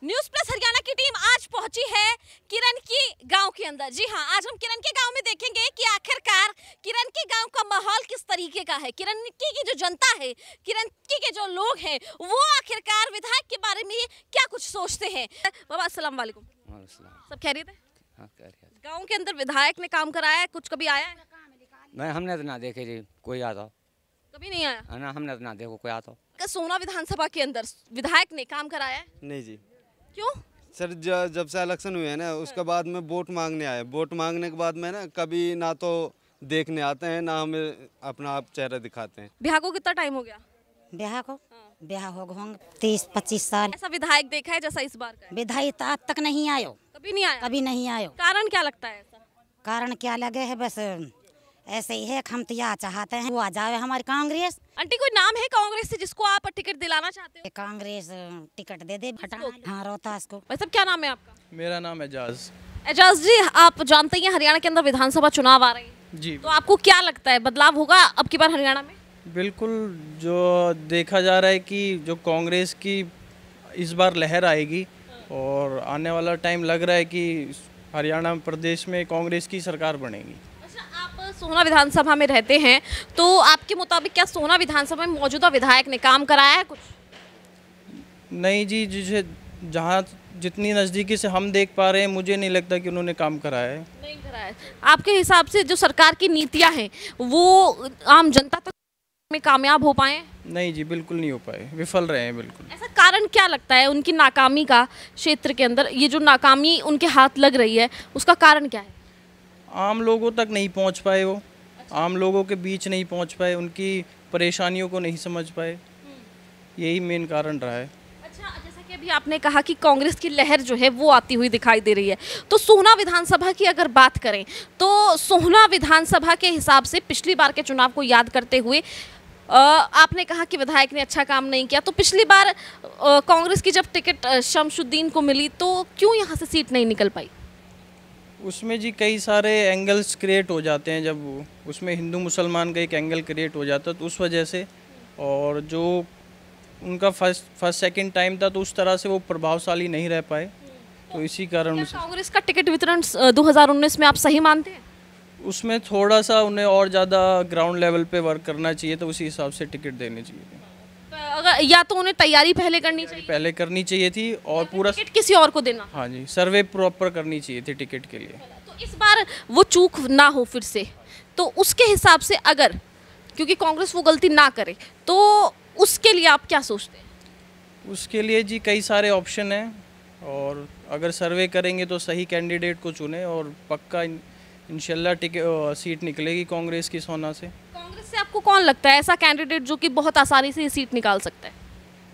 News plus Haryana की team आज पहुंची है किरण की गांव के अंदर। जी हां, आज हम किरण के गांव में देखेंगे कि आखिरकार किरण के गांव का माहौल किस तरीके का है। किरण की जो जनता है, किरण के जो लोग हैं, वो आखिरकार विधायक के बारे में क्या कुछ सोचते हैं। बाबा अस्सलाम वालेकुम। सब खैरियत है? हाँ, खैरियत। गाँव के अंदर विधायक ने काम कराया है, कुछ कभी आया है? नहीं, हमने तो ना देखे जी कोई आता। कभी नहीं आया ना, हमने तो ना देखो कोई आता। सोना विधानसभा के अंदर विधायक ने काम कराया है? नहीं जी क्यों सर, जब से इलेक्शन हुए हैं ना उसके बाद में वोट मांगने आए। वोट मांगने के बाद में ना कभी ना तो देखने आते हैं ना हमें अपना आप चेहरा दिखाते हैं। ब्याह को कितना टाइम हो गया? ब्याह को ब्याह हो गए 30-25 साल। ऐसा विधायक देखा है जैसा इस बार का है? विधायक आज तक नहीं आयो, कभी नहीं आया। कभी नहीं आयो। कारण क्या लगता है ऐसा? कारण क्या लगे है, बस ऐसे ही है। हम तो यह चाहते हैं वो आ जाए हमारी कांग्रेस। आंटी कोई नाम है कांग्रेस से जिसको आप टिकट दिलाना चाहते हो? कांग्रेस टिकट दे दे भटा। हाँ, रोहतास को। भाई साहब क्या नाम है आपका? मेरा नाम एजाज। एजाज जी, आप जानते हैं हरियाणा के अंदर विधानसभा चुनाव आ रहे हैं जी, तो आपको क्या लगता है बदलाव होगा अब की बार हरियाणा में? बिल्कुल। जो देखा जा रहा है कि जो कांग्रेस की इस बार लहर आएगी और आने वाला टाइम लग रहा है कि हरियाणा प्रदेश में कांग्रेस की सरकार बनेगी। अच्छा, आप सोहना विधानसभा में रहते हैं तो आपके मुताबिक क्या सोहना विधानसभा में मौजूदा विधायक ने काम कराया है कुछ? नहीं जी, जिसे जहाँ जितनी नज़दीकी से हम देख पा रहे हैं मुझे नहीं लगता कि उन्होंने काम कराया है। नहीं कराया है। आपके हिसाब से जो सरकार की नीतियाँ हैं वो आम जनता तक में कामयाब हो पाए? नहीं जी, बिल्कुल नहीं हो पाए, विफल रहे हैं बिल्कुल। ऐसा कारण क्या लगता है उनकी नाकामी का? क्षेत्र के अंदर ये जो नाकामी उनके हाथ लग रही है उसका कारण क्या है? आम लोगों तक नहीं पहुंच पाए वो। आम लोगों के बीच नहीं पहुंच पाए, उनकी परेशानियों को नहीं समझ पाए, यही मेन कारण रहा है। अच्छा, जैसा कि अभी आपने कहा कि कांग्रेस की लहर जो है वो आती हुई दिखाई दे रही है, तो सोहना विधानसभा की अगर बात करें तो सोहना विधानसभा के हिसाब से पिछली बार के चुनाव को याद करते हुए आपने कहा कि विधायक ने अच्छा काम नहीं किया, तो पिछली बार कांग्रेस की जब टिकट शमशुद्दीन को मिली तो क्यों यहाँ से सीट नहीं निकल पाई? उसमें जी कई सारे एंगल्स क्रिएट हो जाते हैं, जब उसमें हिंदू मुसलमान का एक एंगल क्रिएट हो जाता है तो उस वजह से, और जो उनका फर्स्ट सेकंड टाइम था तो उस तरह से वो प्रभावशाली नहीं रह पाए, तो इसी कारण कांग्रेस का टिकट वितरण 2019 में आप सही मानते हैं? उसमें थोड़ा सा उन्हें और ज़्यादा ग्राउंड लेवल पे वर्क करना चाहिए, तो उसी हिसाब से टिकट देनी चाहिए। अगर या तो उन्हें तैयारी पहले करनी चाहिए, पहले करनी चाहिए थी और पूरा टिकट किसी और को देना। हाँ जी, सर्वे प्रॉपर करनी चाहिए थी टिकट के लिए। तो इस बार वो चूक ना हो फिर से, तो उसके हिसाब से अगर, क्योंकि कांग्रेस वो गलती ना करे, तो उसके लिए आप क्या सोचते हैं? उसके लिए जी कई सारे ऑप्शन हैं, और अगर सर्वे करेंगे तो सही कैंडिडेट को चुने और पक्का इंशाल्लाह सीट निकलेगी कांग्रेस की सोहना से। कांग्रेस से आपको कौन लगता है ऐसा कैंडिडेट जो कि बहुत आसानी से ये सीट निकाल सकता है?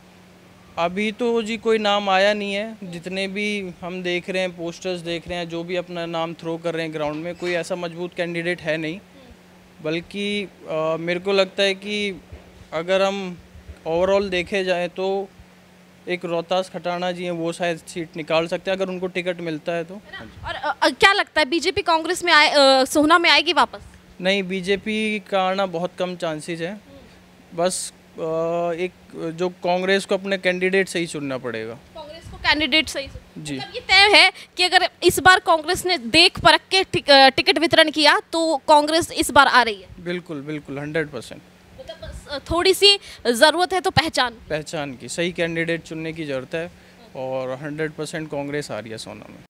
अभी तो जी कोई नाम आया नहीं है। जितने भी हम देख रहे हैं, पोस्टर्स देख रहे हैं, जो भी अपना नाम थ्रो कर रहे हैं ग्राउंड में, कोई ऐसा मजबूत कैंडिडेट है नहीं। बल्कि मेरे को लगता है कि अगर हम ओवरऑल देखे जाए तो एक रोहतास खटाना जी हैं, वो शायद सीट निकाल सकते हैं अगर उनको टिकट मिलता है तो। और क्या लगता है बीजेपी कांग्रेस में सोहना में आएगी वापस? नहीं, बीजेपी का आना बहुत कम चांसेस है। बस एक जो कांग्रेस को अपने कैंडिडेट से ही चुनना पड़ेगा। कांग्रेस को कैंडिडेट सही जी, मतलब ये तय है कि अगर इस बार कांग्रेस ने देख परख के टिकट वितरण किया तो कांग्रेस इस बार आ रही है। बिल्कुल बिल्कुल 100%। मतलब बस थोड़ी सी जरूरत है तो पहचान की सही कैंडिडेट चुनने की ज़रूरत है, और 100% कांग्रेस आ रही है सोना में।